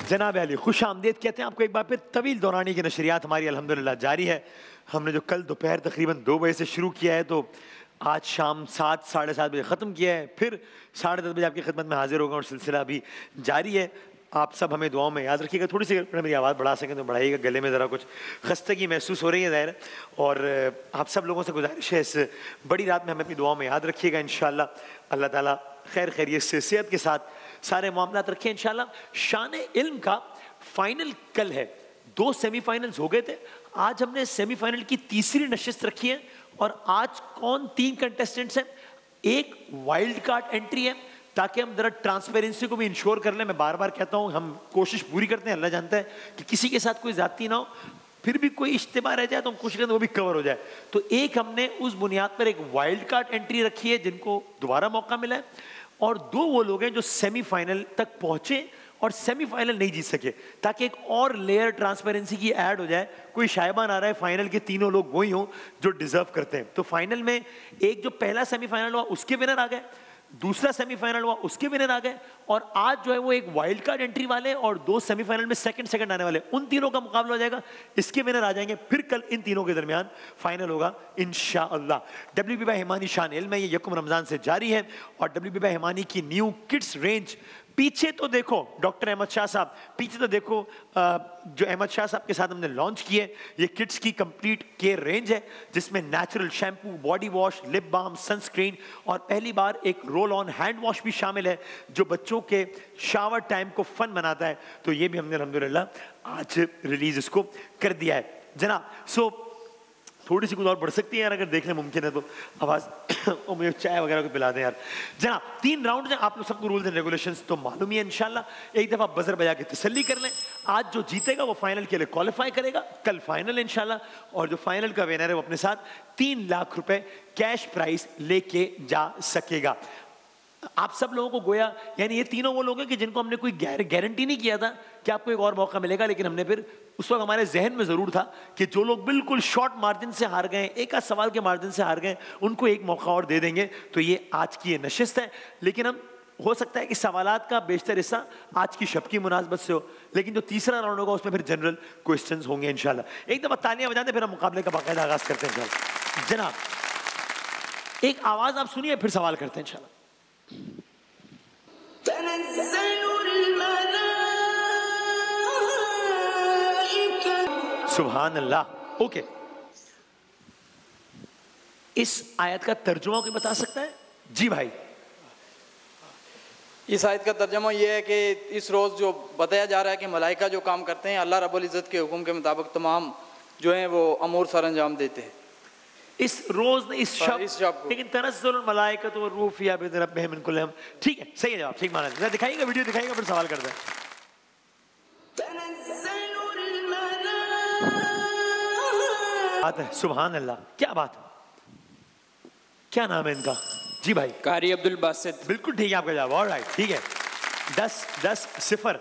जनाब अली खुश आमदीद कहते हैं आपको एक बार फिर। तवील दौरानी की नशरियात हमारी अल्हम्दुलिल्लाह जारी है। हमने जो कल दोपहर तकरीबन 2 बजे से शुरू किया है तो आज शाम 7 साढ़े 7 बजे ख़त्म किया है, फिर 10:30 बजे आपकी खिदमत में हाजिर होगा और सिलसिला अभी जारी है। आप सब हमें दुआओं में याद रखिएगा। थोड़ी सी मेरी आवाज़ बढ़ा सकें तो बढ़ाइएगा, गले में ज़रा कुछ खस्तगी महसूस हो रही है ज़ाहिर है। और आप सब लोगों से गुजारिश है इस बड़ी रात में हमें अपनी दुआओं में याद रखिएगा। इंशाअल्लाह अल्लाह ताला खैर खैरियत से सेहत के साथ सारे मामलात रखें इंशाअल्लाह। शान इल्म का फाइनल कल है, 2 सेमीफाइनल्स हो गए थे। आज हमने सेमीफाइनल की तीसरी नशिस्त रखी है और आज कौन 3 कंटेस्टेंट्स हैं। एक वाइल्ड कार्ड एंट्री है ताकि हम जरा ट्रांसपेरेंसी को भी इंश्योर कर लें। मैं बार बार कहता हूँ हम कोशिश पूरी करते हैं, अल्लाह जानता है कि किसी के साथ कोई ज्यादती ना हो, फिर भी कोई इज्तिमा रह जाए तो हम कोशिश करते हैं वो भी कवर हो जाए। तो एक हमने उस बुनियाद पर एक वाइल्ड कार्ड एंट्री रखी है जिनको दोबारा मौका मिला है, और 2 वो लोग हैं जो सेमीफाइनल तक पहुंचे और सेमीफाइनल नहीं जीत सके, ताकि एक और लेयर ट्रांसपेरेंसी की ऐड हो जाए। कोई शायबान आ रहा है फाइनल के तीनों लोग वही हों जो डिजर्व करते हैं। तो फाइनल में एक जो पहला सेमीफाइनल हुआ उसके विनर आ गए, दूसरा सेमीफाइनल हुआ उसके विनर आ गए, और आज जो है वो एक वाइल्ड कार्ड एंट्री वाले और 2 सेमीफाइनल में सेकंड आने वाले, उन तीनों का मुकाबला हो जाएगा। इसके विनर आ जाएंगे, फिर कल इन तीनों के दरमियान फाइनल होगा इंशाअल्लाह। WB बाय हिमानी शान इल्म में ये यकुम रमजान से जारी है। और WB बाय हिमानी की न्यू किड्स रेंज, पीछे तो देखो डॉक्टर अहमद शाह साहब, पीछे तो देखो जो अहमद शाह साहब के साथ हमने लॉन्च किए, ये किड्स की कंप्लीट केयर रेंज है जिसमें natural shampoo, body wash, lip balm, sunscreen और पहली बार एक रोल ऑन हैंड वॉश भी शामिल है जो बच्चों के शावर टाइम को फन बनाता है। तो ये भी हमने अल्हम्दुलिल्लाह आज रिलीज इसको कर दिया है जनाब। सो थोड़ी सी कुछ और बढ़ सकती है यार, अगर देखने मुमकिन है तो आवाज़ और मुझे चाय वगैरह को पिला दें यार जनाब। 3 राउंड हैं, आप लोग सबको रूल्स एंड रेगुलेशंस तो मालूम ही है इंशाल्लाह। एक दफ़ा बजर बजा के तसल्ली कर लें। आज जो जीतेगा वो फाइनल के लिए क्वालिफाई करेगा, कल फाइनल इंशाल्लाह। और जो फाइनल का विनर है वो अपने साथ 3 लाख रुपए कैश प्राइस लेके जा सकेगा। आप सब लोगों को गोया यानी ये तीनों वो लोग हैं कि जिनको हमने कोई गारंटी नहीं किया था कि आपको एक और मौका मिलेगा, लेकिन हमने फिर उस वक्त हमारे जहन में जरूर था कि जो लोग बिल्कुल शॉर्ट मार्जिन से हार गए, एक आध सवाल के मार्जिन से हार गए, उनको एक मौका और दे देंगे। तो ये आज की ये नशिस्त है, लेकिन हम हो सकता है कि सवालात का बेशतर हिस्सा आज की शब की मुनासबत से हो, लेकिन जो तीसरा राउंड होगा उसमें फिर जनरल क्वेश्चंस होंगे इंशाल्लाह। एक दफा तालियां बजाते फिर हम मुकाबले का बाकायदा आगाज करते हैं इंशाल्लाह। जनाब एक आवाज आप सुनिए फिर सवाल करते हैं इंशाल्लाह। सुभान अल्लाह। ओके, इस आयत का तर्जुमा कोई बता सकता है? जी भाई। इस आयत का तर्जुमा यह है कि इस रोज़ जो बताया जा रहा है कि मलाइका जो काम करते हैं अल्लाह रब्बुल इज़्ज़त के हुक्म के मुताबिक तमाम जो हैं वो अमूर सर अंजाम देते हैं। इस रोज इस शब लेकिन तनज़्ज़ुल मलाइकतु व रूह फ़ीहा बिइज़्नि रब्बिहिम मिन कुल्लि अम्र। ठीक है, सही है जवाब, ठीक माना। जरा दिखाइएगा, वीडियो दिखाइएगा, फिर सवाल करते हैं। बात है, सुभान अल्लाह, क्या बात है। क्या नाम है इनका? जी भाई। कारी अब्दुल बासित। बिल्कुल ठीक है आपका जवाब, ऑलराइट, ठीक है। 10-0।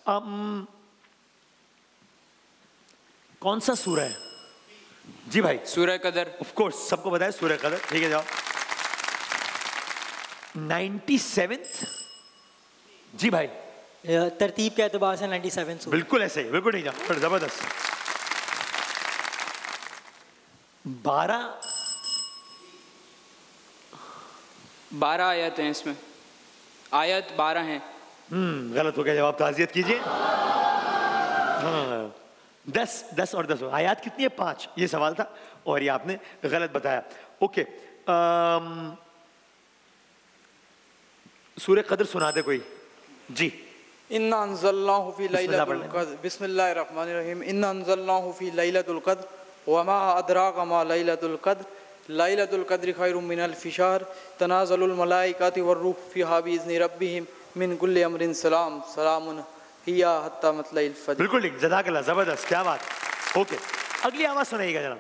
कौन सा सूरा है? जी भाई। सूरह कदर। ऑफ कोर्स सबको बताया सूरह कदर, ठीक है जवाब। 97th। जी भाई। तरतीब के एतबार से 97 बिल्कुल ऐसे ही, बिल्कुल ठीक है, जबरदस्त। 12 आयत हैं इसमें, आयत 12 हैं। गलत हो गया जवाब, ताज़ियत कीजिए। हाँ 10 और 10 आयत कितनी है? 5 ये सवाल था और ये आपने गलत बताया। ओके, सूरह कदर सुना दे कोई। जी। इन्ना अंज़लनाहु फी लैलतुल क़द्र। बिस्मिल्लाहिर्रहमानिर्रहीम। इन्ना अंज़लनाहु फी लैलतुल क़द्र वमा अदराका मा लैलतुल क़द्र लैलतुल क़द्रि खैरुम मिनल फ़िशार तनाज़्ज़लुल मलाइकातु वर्रूह फ़ीहा बिइज़्नि रब्बिहिम मिन कुल्लि अम्रिन सलाम सलामुन हिया हत्ता मतलइल फ़ज्र। बिल्कुल ठीक, जज़ाकल्लाह, जबरदस्त, क्या बात। ओके, अगली आवाज सुनाइएगा जनाब।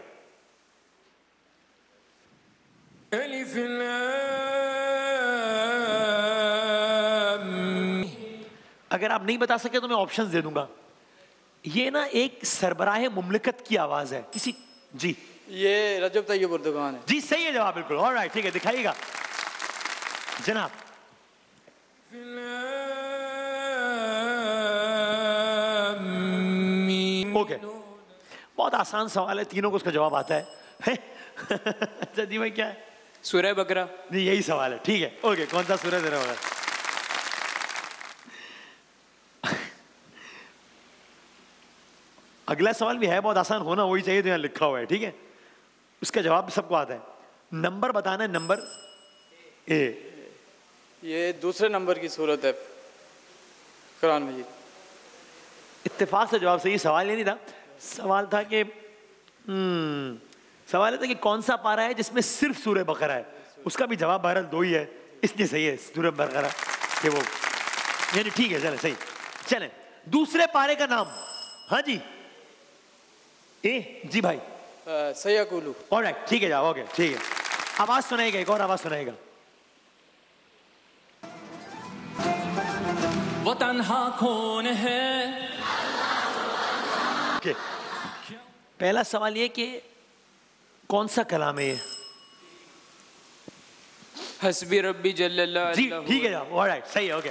अगर आप नहीं बता सके तो मैं ऑप्शंस दे दूंगा। ये ना एक सरबराह मुमलिकत की आवाज है किसी। जी, ये रजब तैयब उर्दुगान है। जी सही है जवाब, बिल्कुल, ऑलराइट, ठीक है, दिखाइएगा जनाब। ओके, बहुत आसान सवाल है, तीनों को उसका जवाब आता है। अच्छा जी भाई, क्या है? सूरह बकरा। नहीं, यही सवाल है, ठीक है, ओके। कौन सा सूरह दे रहा होगा? अगला सवाल भी है बहुत आसान, होना वही चाहिए तो यहाँ लिखा हुआ है, ठीक है। उसका जवाब भी सबको आता है। नंबर बताना है, नंबर ए। ये दूसरे नंबर की सूरत है कुरान मजीद। इत्तेफाक से जवाब सही। सवाल ये नहीं था, सवाल था कि सवाल ये था कि कौन सा पारा है जिसमें सिर्फ सूरह बकरा है। उसका भी जवाब बहरहाल दो ही है, इसलिए सही है सूरह बकरा कि वो, यानी ठीक है, चले सही। चले दूसरे पारे का नाम। हाँ जी, ए जी भाई। सयाकुलू। ऑलराइट, ठीक है, जाओ, ओके, ठीक है। आवाज सुनाएगा, एक और आवाज सुनाएगा। वो तन्हा कौन है? ओके, पहला सवाल ये कि कौन सा कलाम है ये? हस्बी रब्बी जल्लल्लाहु जी, अलैहि। ठीक है, जाओ, ऑलराइट, सही है, ओके।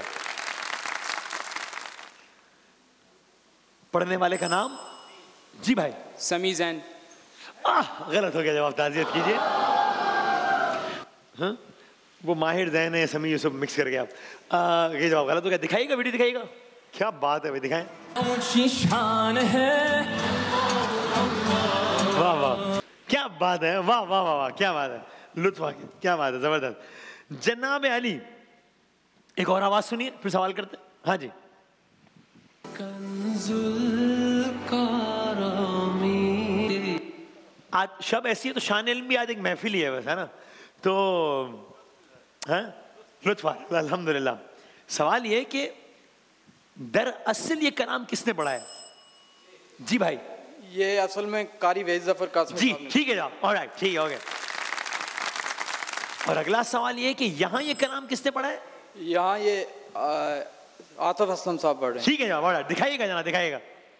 पढ़ने वाले का नाम? जी भाई। समी जैन। गलत हो गया जवाब, ताज़ियत कीजिए। हाँ, वो माहिर जैन है, समी यूसुफ मिक्स कर गया आप। ये जवाब गलत हो गया। दिखाइएगा, वीडियो दिखाइएगा। क्या बात है भाई, दिखाएं। ऊंची शान है। वाह वाह, क्या बात है, वाह वाह वाह वाह, क्या बात है, लुत्फ आ गया, क्या बात है, जबरदस्त। जनाब अली, एक और आवाज सुनिए, फिर सवाल करते हैं। हाँ जी। आज शब ऐसी है तो शान इल्म भी आज एक महफिल ही है बस, है ना, तो हाँ, लुत्फ आ रहा है, अल्हम्दुलिल्लाह। सवाल ये कि दरअसल ये कलाम किसने पढ़ा है? जी भाई। ये असल में कारी वेज जफर कासिम जी, साहब ने। ठीक है जनाब, ऑलराइट, ठीक है, ओके। और अगला सवाल ये कि यहाँ ये कलाम किसने पढ़ा है? यहाँ ये आतिफ असलम साहब पढ़ रहे हैं। ठीक है जनाब, ऑलराइट, दिखाइएगा जनाब, दिखाइएगा।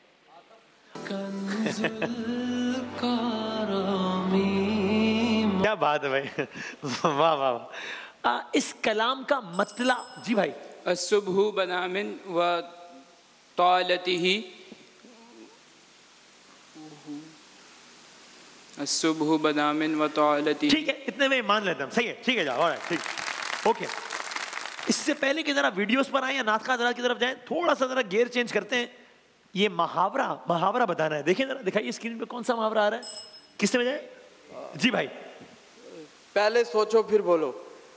क्या बात है भाई, वाह वाह वाह। इस कलाम का मतलब? जी भाई। असुबहु बनामिन व तालतिही, असुबहु बनामिन व तालतिही। ठीक है, इतने में मान लेते हैं, सही है, ठीक है जनाब, ऑलराइट, ठीक, ओके। इससे पहले कि जरा वीडियोस पर आए या नात का की तरफ जाएं, थोड़ा सा जरा गियर चेंज करते हैं। ये मुहावरा बताना है। देखिए जरा, दिखाइए स्क्रीन पे कौन सा मुहावरा आ रहा है, किसने बजाए? जी भाई। पहले सोचो फिर बोलो।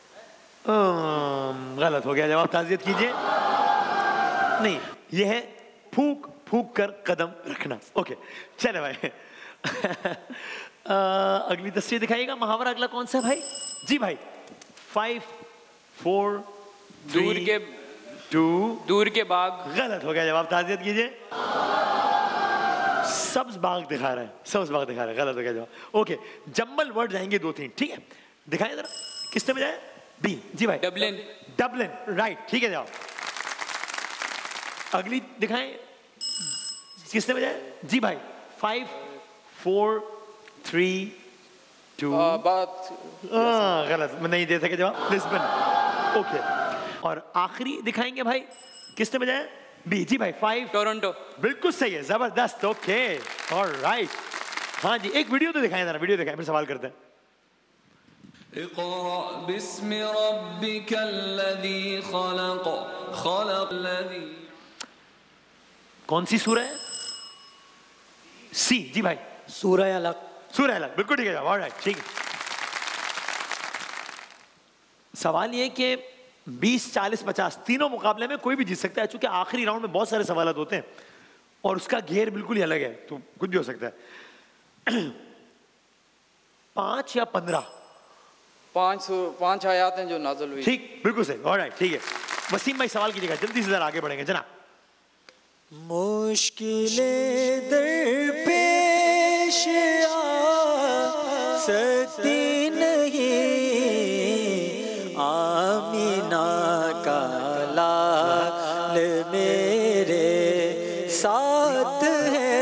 गलत हो गया जवाब, ताज़ियत कीजिए। नहीं, ये है फूक फूक कर कदम रखना। ओके, चले भाई। अगली तस्वीर दिखाइएगा। मुहावरा अगला कौन सा है भाई? जी भाई। 5 4 3 दूर के बाग। गलत हो गया जवाब, ताज़ियत कीजिए। सब्ज बाग दिखा रहा है, सब्ज बाग दिखा रहा है, गलत हो गया जवाब। ओके, जम्बल वर्ड जाएंगे 2-3, ठीक है, दिखाएं जरा, किसने बजाया? बी, जी भाई। डबलिन। डबलिन, राइट, ठीक है जवाब। अगली दिखाएं, किसने बजाया? जी भाई। 5 4 3 2। गलत, नहीं दे सके जवाब, लिस्बन। ओके, और आखिरी दिखाएंगे भाई, किसने बजाया? बी, जी भाई। 5 टोरंटो। बिल्कुल सही है, जबरदस्त, ओके, ऑलराइट। हाँ जी, एक वीडियो तो दिखाएं जरा, वीडियो दिखाएं, फिर सवाल करते हैं। इक़रा बिस्मि रब्बिकल्लज़ी खलक़, खलक़ल्लज़ी। कौन सी सूरह है? सी, जी भाई। सूरह अलग। सूरह अलग, बिल्कुल ठीक है, ऑलराइट, ठीक है। सवाल ये कि 20 40 50 तीनों मुकाबले में कोई भी जीत सकता है, चूंकि आखिरी राउंड में बहुत सारे सवाल होते हैं और उसका घेर बिल्कुल ही अलग है, तो कुछ भी हो सकता है। 5 या 15? 5 आयात हैं जो नाज़िल हुई। ठीक, बिल्कुल सही, ऑलराइट, ठीक है। वसीम भाई सवाल कीजिएगा, जल्दी से जरा आगे बढ़ेंगे जनाब। मुश्किलें दरपेश आ सकती नहीं, आमीना का लाल मेरे साथ है,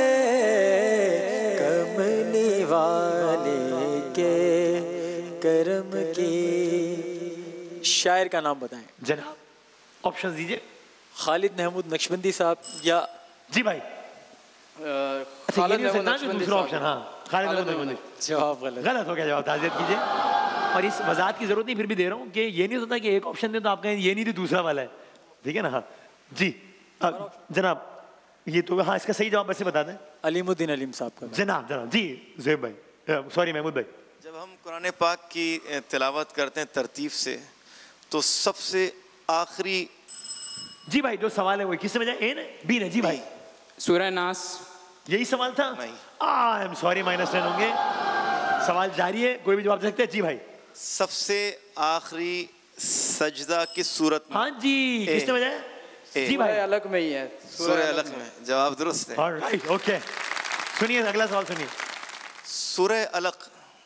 कमली वाले के करम की। शायर का नाम बताएं जनाब, ऑप्शन दीजिए। खालिद महमूद नक्शबंदी साहब या जी भाई। अच्छा ये नहीं हो सकता कि दूसरा ऑप्शन, हाँ खालिद अहमद नकवी। जवाब गलत। गलत हो गया जवाब, ताज़ियत कीजिए। और इस वजाहत की जरूरत नहीं, फिर भी दे रहा हूँ कि ये नहीं होता कि एक ऑप्शन दे तो आप कहें ये नहीं थी दूसरा वाला है, ठीक है ना। हाँ जी जनाब, ये तो हाँ इसका सही जवाब वैसे बता दें। अलीमुद्दीन अलीम साहब का। जनाब जनाब जी ज़ुहैब भाई, सॉरी महमूद भाई। जब हम कुरान पाक की तिलावत करते हैं तरतीब से, तो सबसे आखिरी। जी भाई जो सवाल है वो किससे बजाय, ए ने बी ने? जी भाई सूरह नास। यही सवाल था। नहीं। आई एम सॉरी, -10 होंगे। सवाल जारी है, कोई भी जवाब दे सकते हैं। जी भाई सबसे आखिरी सजदा किस सूरत में? हाँ जी किसने बजाया? जी भाई अलग में ही है, सूरह अलग में। जवाब दुरुस्त है। ऑलराइट ओके, सुनिए अगला सवाल सुनिए। सूरह अलक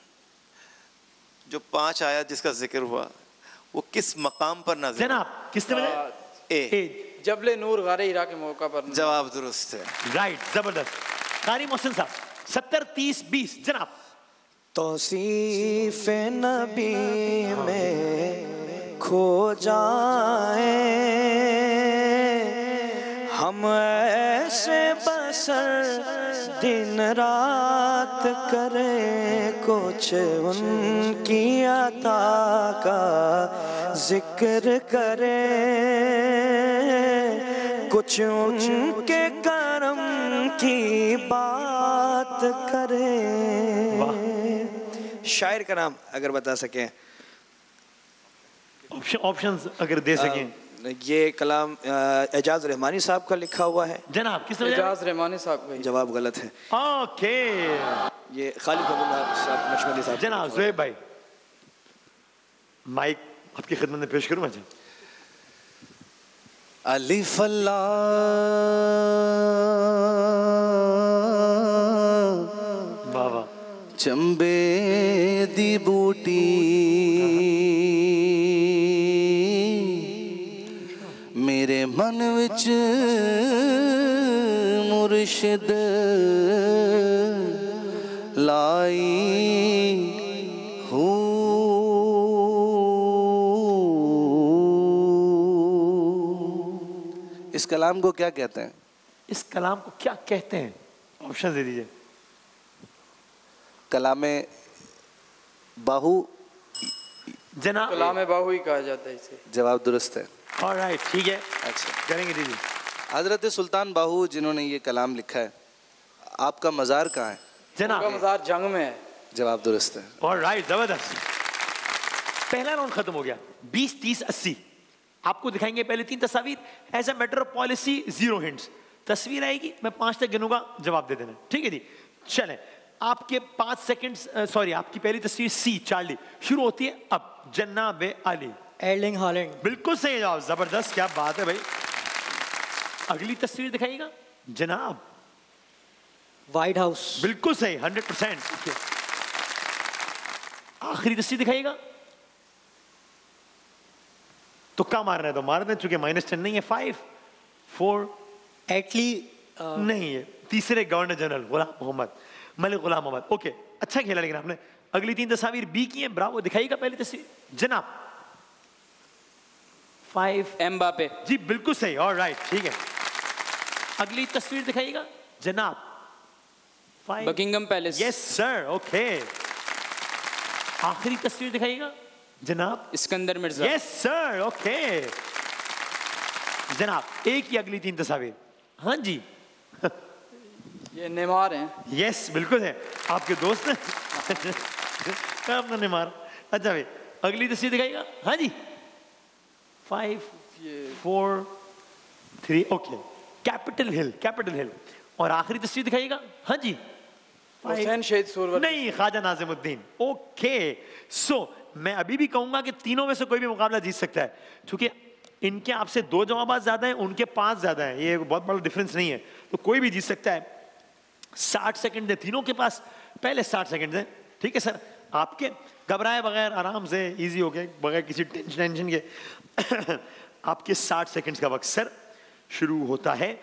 जो 5 आयत जिसका जिक्र हुआ, वो किस मकाम पर नाज़िल? जनाब किसने बजाया? ए जबले नूर गारे हिरा के मौका पर। जवाब दुरुस्त है। राइट, जबरदस्त। कारी मोहसिन साहब 70 30 20 जनाब। तौसीफ नबी में खो जाए हम, ऐसे बसर दिन रात करें, कुछ उनकी अता का जिक्र करें, कुछ उनके करम की बात करें। शायर का नाम अगर बता सकें। ऑप्शंस अगर दे सकें। ये कलाम एजाज रहमानी साहब का लिखा हुआ है। जनाब किसने बजाया? एजाज रहमानी साहब का। जवाब गलत है। ओके, ये खालिद साहब नशमदी साहब। जनाब ज़ुहैब भाई माइक आपकी खिदमत में पेश करूँ। अच्छा अलिफ अल्लाह वाह वाह। चंबे दी बूटी मेरे मन विच मुर्शिद लाई हूँ। इस कलाम को क्या कहते हैं? इस कलाम को क्या कहते हैं? ऑप्शन दे दीजिए। कलामे बाहू। जनाब कलामे बाहू ही कहा जाता है इसे। जवाब दुरुस्त है। ऑलराइट ठीक है, अच्छा करेंगे दीजिए। हजरत सुल्तान बाहू जिन्होंने ये कलाम लिखा है, आपका मज़ार कहाँ है? जनाब उनका मज़ार जंग में है। जवाब दुरुस्त है। ऑलराइट जबरदस्त। पहला राउंड खत्म हो गया। 20 30 80 आपको दिखाएंगे पहले 3 तस्वीर। As a matter of policy 0 hints. तस्वीर आएगी, मैं 5 तक गिनूंगा, जवाब दे देना, ठीक है जी। चलें, आपके 5 सेकंड्स, सॉरी आपकी पहली तस्वीर सी चार्ली शुरू होती है अब। जन्नाबे अली। Erling Haaland. बिल्कुल सही जवाब, जबरदस्त, क्या बात है भाई। अगली तस्वीर दिखाइएगा जनाब। White House. बिल्कुल सही 100%। आखिरी तस्वीर दिखाइएगा। तुक्का मारना है तो मार दें, चूंकि -10 नहीं है। 5 4 एटली नहीं है। तीसरे governor general Ghulam Mohammad, Malik Ghulam Mohammad. Okay, अच्छा खेला लेकिन आपने। अगली 3 तस्वीर बी की हैं, ब्रावो। दिखाइएगा पहली तस्वीर जनाब। 5 एम्बापे। जी बिल्कुल सही, ऑलराइट ठीक है। अगली तस्वीर दिखाइएगा जनाब। 5 Buckingham Palace. Yes sir, okay. आखिरी तस्वीर दिखाइएगा जनाब। Sikandar Mirza. Yes sir, okay जनाब। एक ही अगली 3 तस्वीर। हाँ जी ये नेमार हैं। यस बिल्कुल है, आपके दोस्त हैं। अपना नेमार। अच्छा भाई अगली तस्वीर दिखाइएगा। हाँ जी 5 4 3 okay. Capitol Hill, Capitol Hill. और आखिरी तस्वीर दिखाइएगा। हाँ जी हुसैन शहीद सुरवर। नहीं, ख्वाजा नाजिमुद्दीन। ओके सो मैं अभी भी कहूंगा कि तीनों में से कोई भी मुकाबला जीत सकता है, क्योंकि इनके आपसे 2 जवाब ज्यादा हैं, उनके 5 ज्यादा हैं। ये बहुत बड़ा डिफरेंस नहीं है, तो कोई भी जीत सकता है। 60 सेकंड है तीनों के पास, पहले 60 सेकंड है, ठीक है सर। आपके घबराए बगैर आराम से इजी हो गए, बगैर किसी टेंशन के। आपके 60 सेकंड्स का वक्त सर शुरू होता है।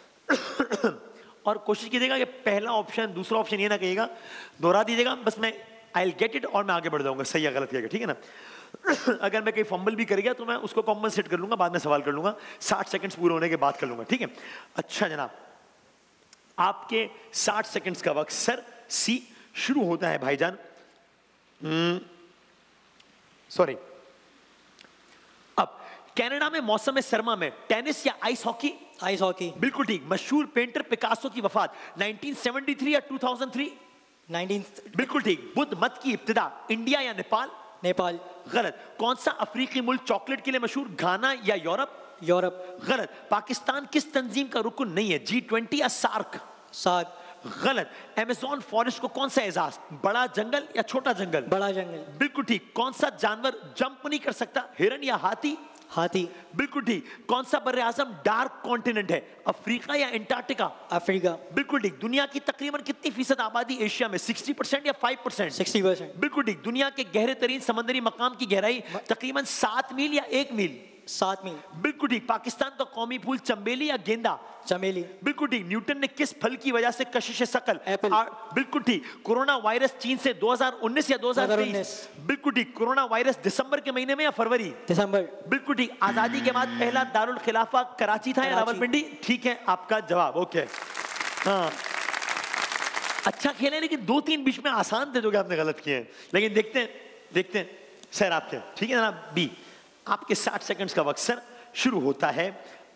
और कोशिश कीजिएगा कि पहला ऑप्शन दूसरा ऑप्शन ये ना कहिएगा, दोहरा दीजिएगा बस। मैं आई विल गेट इट और मैं आगे बढ़ जाऊंगा, सही या गलत कहिएगा, ठीक है ना। अगर मैं कहीं फंबल भी कर गया तो मैं उसको कॉम्पनसेट कर लूंगा, बाद में सवाल कर लूंगा। 60 सेकंड्स पूरे होने के बाद कर लूंगा, ठीक है। अच्छा जनाब आपके 60 सेकंड्स का वक्त सर सी शुरू होता है भाईजान। सॉरी। अब कनाडा में मौसम सरमा में टेनिस या आइस हॉकी? Ice hockey. बिल्कुल ठीक। मशहूर पेंटर पिकासो की वफात 1973 या 2003? 19 बिल्कुल ठीक। बुद्ध मत की इब्तिदा इंडिया या नेपाल? नेपाल। गलत। कौन सा अफ्रीकी मुल्क चॉकलेट के लिए मशहूर, घाना या यूरोप? यूरोप। गलत। पाकिस्तान किस तंजीम का रुकन नहीं है, G20 या सार्क? सार्क। गलत। अमेज़न फॉरेस्ट को कौन सा एजाज, बड़ा जंगल या छोटा जंगल? बड़ा जंगल। बिल्कुल ठीक। कौन सा जानवर जंप नहीं कर सकता, हिरन या हाथी? हाथी। बिल्कुल ठीक। कौन सा बर्रे आज़म डार्क कॉन्टिनेंट है, अफ्रीका या अंटार्कटिका? अफ्रीका। बिल्कुल ठीक। दुनिया की तकरीबन कितनी फीसद आबादी एशिया में, 60% या 5%? 60%। बिल्कुल ठीक। दुनिया के गहरे तरीन समंदरी मकाम की गहराई तकरीबन 7 मील या 1 मील? 7 मील। बिल्कुल ठीक। पाकिस्तान का कौमी फूल चंबेली या गेंदा? चमेली। बिल्कुल ठीक। न्यूटन ने किस फल की वजह से कशिश शकल? एप्पल। बिल्कुल ठीक। कोरोना वायरस चीन से 2019 या 2023? बिल्कुल ठीक। कोरोना वायरस दिसंबर के महीने में या फरवरी? दिसंबर। बिल्कुल ठीक। आजादी के बाद पहला दारुल खिलाफा कराची था या रावलपिंडी? ठीक है आपका जवाब। ओके। हाँ, अच्छा खेले, लेकिन 2-3 बीच में आसान थे जो कि आपने गलत किए हैं। लेकिन देखते हैं सर आपके। ठीक है ना। बी, आपके 60 सेकंड्स का वक्त सर शुरू होता है।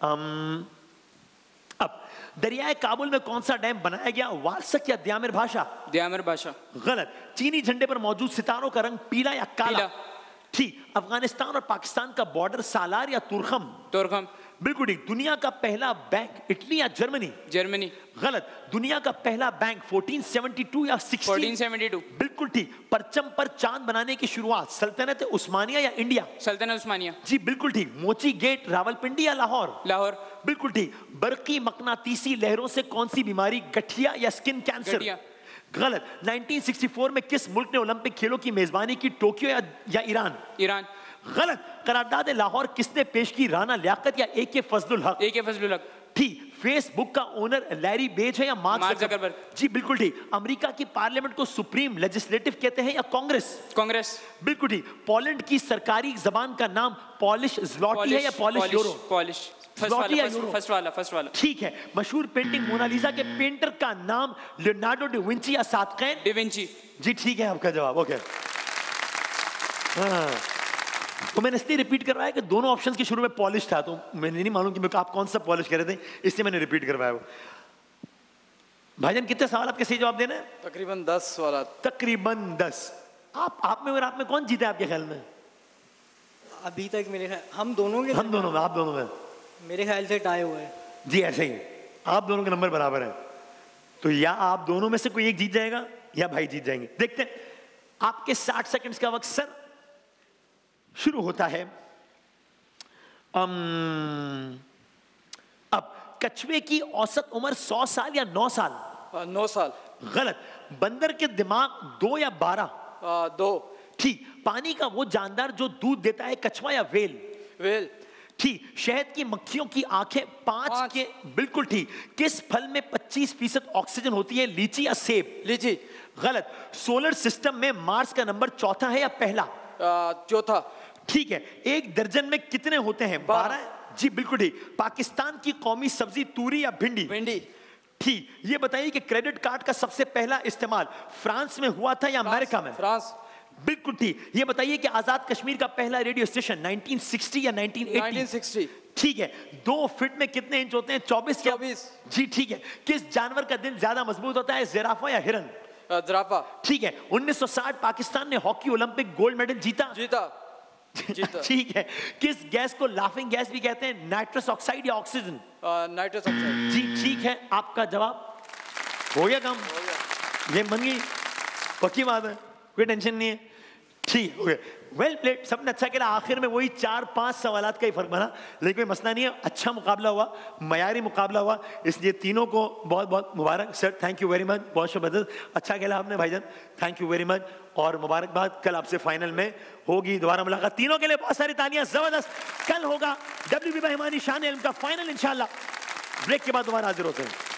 अब दरियाए काबुल में कौन सा डैम बनाया गया, वार्सक या द्यामिर भाषा? द्यामिर भाषा। गलत। चीनी झंडे पर मौजूद सितारों का रंग पीला या काला? पीला। ठीक। अफगानिस्तान और पाकिस्तान का बॉर्डर सालार या तुरखम? तुरखम। बिल्कुल ठीक। दुनिया का पहला बैंक इटली या जर्मनी? जर्मनी। गलत। दुनिया का पहला बैंक 1472 या 1472? बिल्कुल ठीक। परचम पर चांद बनाने की शुरुआत सल्तनत उस्मानिया या इंडिया? सल्तनत उस्मानिया। जी बिल्कुल ठीक। मोची गेट रावलपिंडी या लाहौर? लाहौर। बिल्कुल ठीक। बरकी मकनातीसी लहरों से कौन सी बीमारी, गठिया या स्किन कैंसर? गठिया। गलत। 1964 में किस मुल्क ने ओलंपिक खेलों की मेजबानी की, टोक्यो या ईरान? ईरान। गलत। करारदाद लाहौर किसने पेश की, राना लियाकत या AK फजलुल हक? AK फजलुल हक। ठीक। फेसबुक का ओनर लैरी पेज है या मार्क ज़करबर्ग? जी बिल्कुल ठीक। अमेरिका की पार्लियामेंट को सुप्रीम लेजिस्लेटिव कहते हैं या कांग्रेस? कांग्रेस। बिल्कुल ठीक। पोलैंड की सरकारी जबान का नाम पॉलिश ज़्लॉटी है या पॉलिश यूरो? पॉलिश। फर्स्ट वाला। ठीक है। मशहूर पेंटिंग मोनालिसा के पेंटर का नाम लियोनार्डो डा विंची या सादकैन? Da Vinci. जी ठीक है आपका जवाब। ओके। हाँ, तो मैंने इसलिए रिपीट करवाया कि दोनों ऑप्शंस के शुरू में पॉलिश था, तो मैंने नहीं मालूम कि आप कौन सा पॉलिश कर रहे थे, इसलिए मैंने रिपीट करवाया वो। भाईजान कितने सवाल आपके सही जवाब देना है? तकरीबन 10 सवाल। तकरीबन 10। आप में कौन जीता है आपके ख्याल में? अभी तक मेरे ख्याल हम दोनों में, आप दोनों में मेरे ख्याल से टाई हुआ है। जी ऐसे ही आप दोनों के नंबर बराबर है, तो या आप दोनों में से कोई एक जीत जाएगा या भाई जीत जाएंगे। देखते हैं। आपके 60 सेकंड्स का वक्त सर शुरू होता है। अब कछुए की औसत उम्र 100 साल या 9 साल? 9 साल। गलत। बंदर के दिमाग 2 या 12? 2। ठीक। पानी का वो जानदार जो दूध देता है, कछुआ या वेल? वेल। ठीक। शहद की मक्खियों की आंखें 5 के? बिल्कुल ठीक। किस फल में 25% ऑक्सीजन होती है, लीची या सेब? लीची। गलत। सोलर सिस्टम में मार्स का नंबर चौथा है या पहला? चौथा। ठीक है। एक दर्जन में कितने होते हैं? 12। जी बिल्कुल ठीक। पाकिस्तान की कौमी सब्जी तूरी या भिंडी? भिंडी। ठीक। ये बताइए कि क्रेडिट कार्ड का सबसे पहला इस्तेमाल फ्रांस में हुआ था या अमेरिका में? फ्रांस। बिल्कुल ठीक। ये बताइए कि आजाद कश्मीर का पहला रेडियो स्टेशन 1960 या 1980? 1960। ठीक है। 2 फीट में कितने इंच होते हैं? 24 या 24। जी ठीक है। किस जानवर का दिल ज्यादा मजबूत होता है, जिराफा या हिरन? जिराफा। ठीक है। 1960 पाकिस्तान ने हॉकी ओलंपिक गोल्ड मेडल जीता? ठीक है। किस गैस को लाफिंग गैस भी कहते हैं, नाइट्रस ऑक्साइड या ऑक्सीजन? Nitrous oxide. जी ठीक है आपका जवाब। हो गया काम? ये बन गई, पक्की बात है, कोई टेंशन नहीं है। ठीक हो गया। Well played. सबने अच्छा खेला। आखिर में वही 4-5 सवालात का ही फर्क बना, लेकिन कोई मसला नहीं है। अच्छा मुकाबला हुआ, मयारी मुकाबला हुआ, इसलिए तीनों को बहुत बहुत मुबारक। Sir thank you very much, बहुत जबरदस्त अच्छा खेला आपने भाईजान, थैंक यू वेरी मच और मुबारकबाद। कल आपसे फाइनल में होगी दोबारा मुलाकात। तीनों के लिए बहुत सारी तालियां। जबरदस्त। कल होगा WB बहिमानी शान इल्म का फाइनल इंशाल्लाह। ब्रेक के बाद दोबारा हाजिर होते हैं।